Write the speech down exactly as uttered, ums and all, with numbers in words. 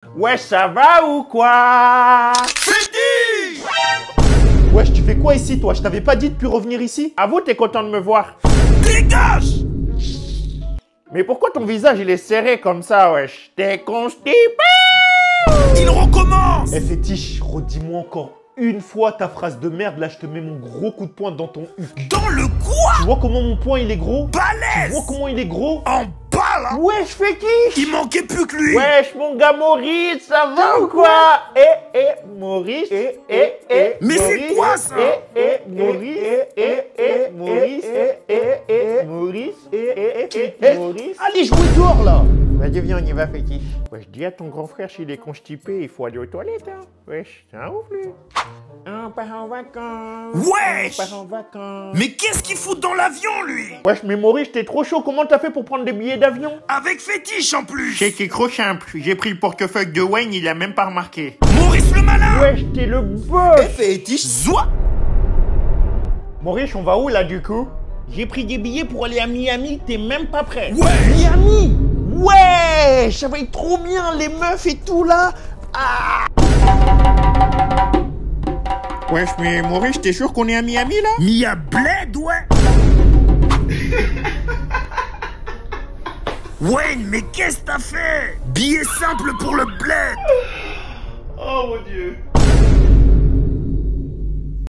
Ouais, ça va ou quoi? Freddy! Wesh, tu fais quoi ici, toi? Je t'avais pas dit de plus revenir ici? Avoue, t'es content de me voir. Dégage! Mais pourquoi ton visage, il est serré comme ça, wesh? T'es constipé? Il recommence! Eh, Fétiche, redis-moi encore une fois ta phrase de merde, là, je te mets mon gros coup de poing dans ton huc. Dans le quoi? Tu vois comment mon poing, il est gros? Balèze! Tu vois comment il est gros? En bas, là! Wesh, Fétiche! Il manquait plus que lui! Wesh, mon gars Maurice, ça va ou quoi? Eh, eh, Maurice, eh, eh, eh, Mais c'est quoi, ça? Eh, eh, Maurice, eh, eh, Maurice, eh, eh, eh, Maurice, eh, eh, eh, Maurice. Allez, jouez dehors, là. Vas-y, viens, on y va, Fétiche. Wesh, dis à ton grand frère, s'il est constipé, il faut aller aux toilettes, hein. Wesh, c'est un ouf, lui. On part en vacances. Wesh! On part en vacances. Mais qu'est-ce qu'il fout dans l'avion, lui? Wesh, mais Maurice, t'es trop chaud. Comment t'as fait pour prendre des billets d'avion? Avec Fétiche, en plus! C'est trop simple. J'ai pris le portefeuille de Wayne, il a même pas remarqué. Maurice le malin! Wesh, t'es le boss. Et Fétiche, zoua! Maurice, on va où, là, du coup? J'ai pris des billets pour aller à Miami, t'es même pas prêt. Ouais! Miami. Ouais, ça va être trop bien, les meufs et tout, là. Ah. Wesh, mais Maurice, t'es sûr qu'on est à Miami, là? Mia Bled, ouais! Wayne, mais qu'est-ce que t'as fait? Billet simple pour le bled! Oh, mon Dieu.